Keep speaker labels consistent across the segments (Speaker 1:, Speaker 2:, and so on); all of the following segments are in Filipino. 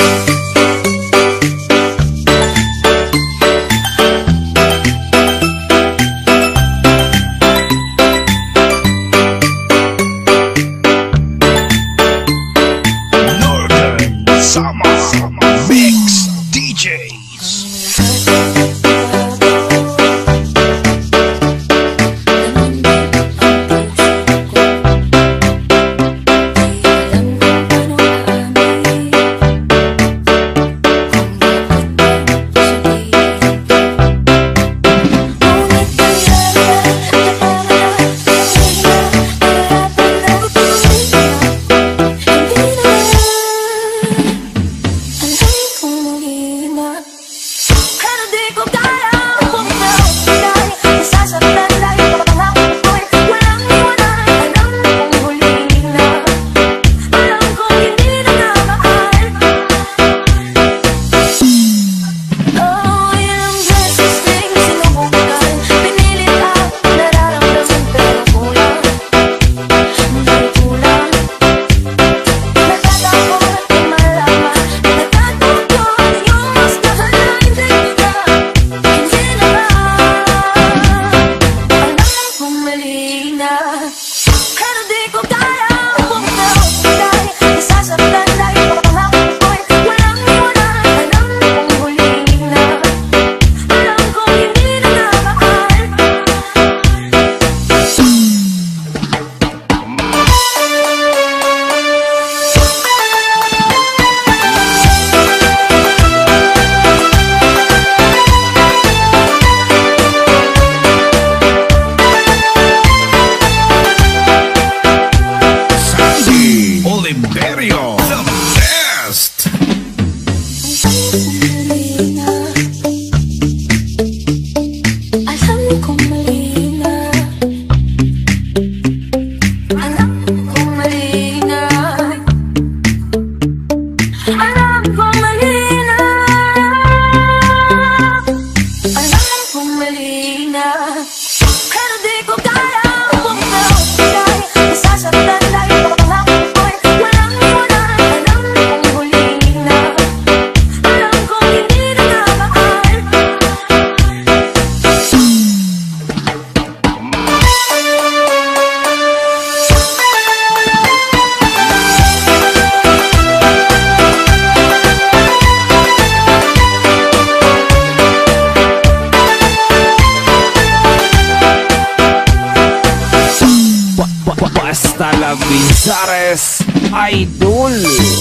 Speaker 1: Binzares Idol.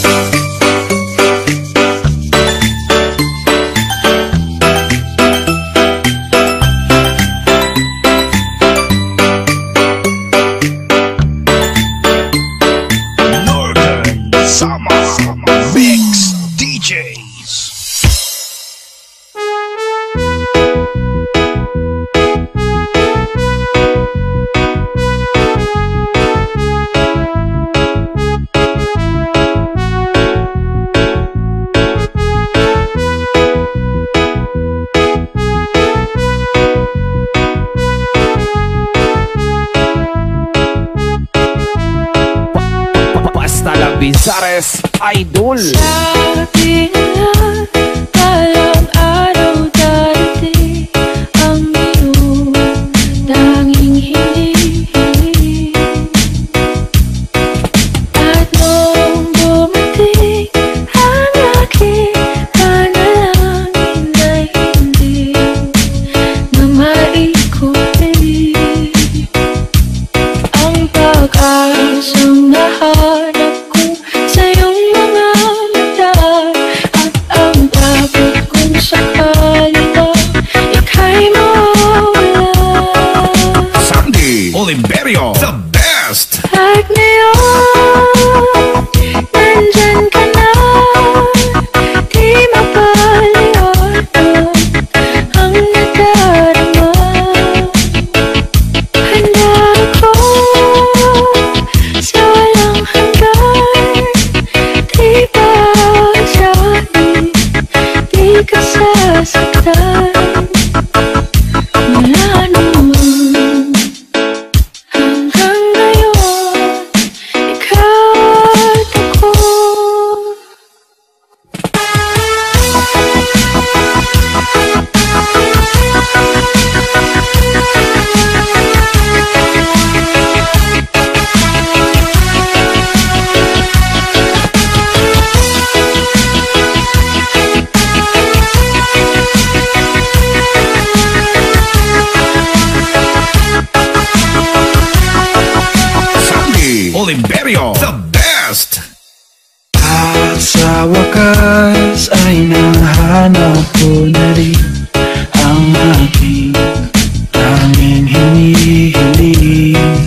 Speaker 2: Northern Summer Mix DJs.
Speaker 1: Binzares Idol.
Speaker 3: Sabi nila, alam araw darating ang iyong tanging hiling. At nung dumating ang aking panalangin ay hindi na maikulit ang pag-asang nahanap sa iyong mga mata.
Speaker 4: Hanap ko na rin ang aking tanging hinihiling.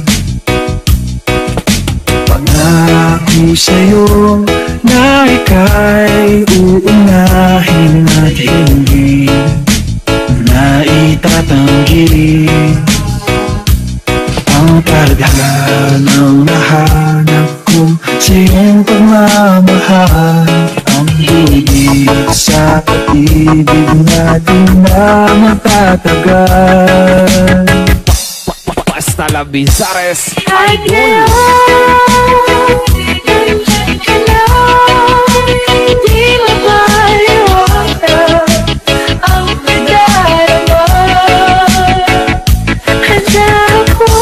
Speaker 4: Pangako sa'yo na ika'y uunahin at hindi na itatanggi ang karga ng nahanap kong sa'yong pagmamahal. Ang bibig sa pag-ibig natin na matatagal.
Speaker 1: Basta La Bizares
Speaker 3: Ay
Speaker 1: Idol.
Speaker 3: nandyan ka na, di mapaliwanag ang nadarama. Handa ako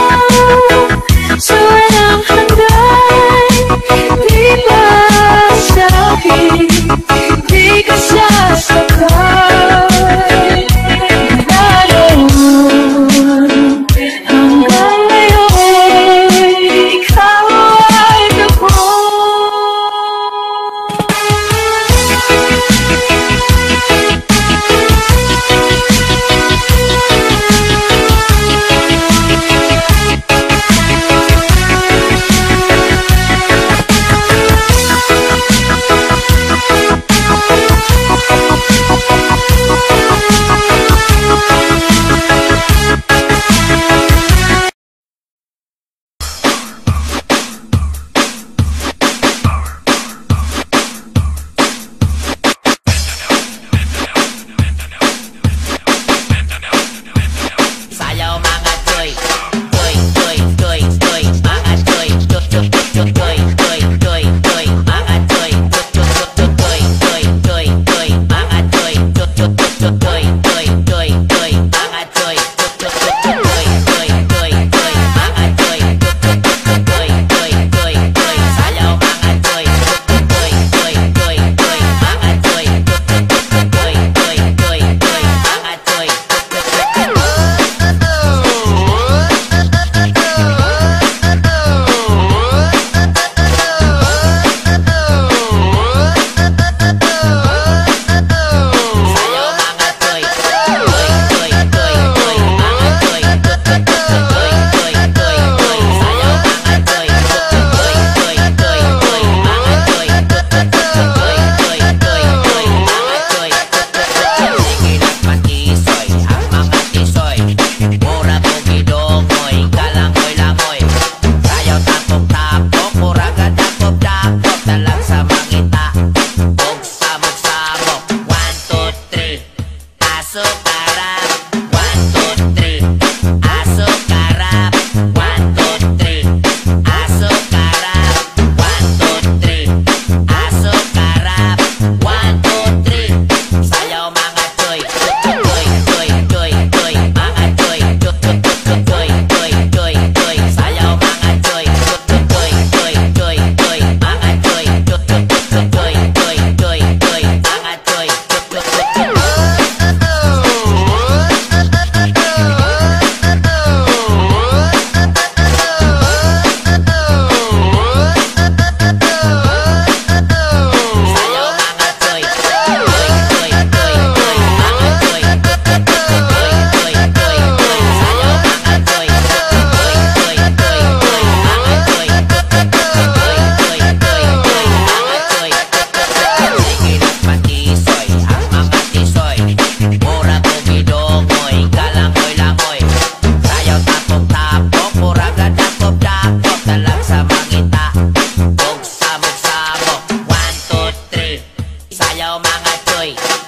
Speaker 3: sa walang hanggan, di masabi, di ka sasakay. Naroon hanggang ngayon, ikaw ay ako.
Speaker 5: Sayaw mga toy, toy, toy, toy, toy, mga toy, toy, toy, toy, toy, toy, toy, mga toy, toy, toy, toy, toy, toy, mga toy, toy, toy, toy, toy, toy, toy, mga toy, toy, toy, toy, toy, toy, toy, mga toy, toy, toy, toy, toy, toy, sayaw mga toy, toy, toy, toy, toy, mga toy, toy, toy, toy, toy, toy, mga toy. Sayaw mga toy, toy, toy, toy, toy, mga toy, toy, toy, toy, toy, toy, sayaw mga toy, toy, toy, toy, toy, mga toy, toy, toy, toy, toy, toy, mga toy. Sige lang patisoy, ang mga tisoy, mura bugidongoy, kalangoy-langoy. Sayaw tapok-tapok, mura gadakop-dakop, dalag sa mangita. Bug samok-samok, 1, 2, 3, asok karap. 1, 2, 3, asok karap. 1, 2, 3, asok karap. 1, 2, 3, asok karap. 1, 2, 3, sayaw mga toy, toy, toy, toy, toy, mga toy, toy, toy, toy, toy, toy, sayaw mga toy, toy, toy, toy, toy, mga toy, toy, toy, toy, toy, toy, mga toy, sayaw mga toy, toy, toy, toy, toy, mga toy, toy, toy, toy, toy, sayaw mga toy, toy, toy, toy, toy, mga toy, toy, toy, toy, toy, mga toy. Sige lang patisoy, ang mga tisoy, mura bugidongoy, kalangoy-langoy. Sayaw tapok-tapok, mura gadakop-dakop, dalag sa mangita. Bug samok-samok, 1, 2, 3, sayaw mga toy.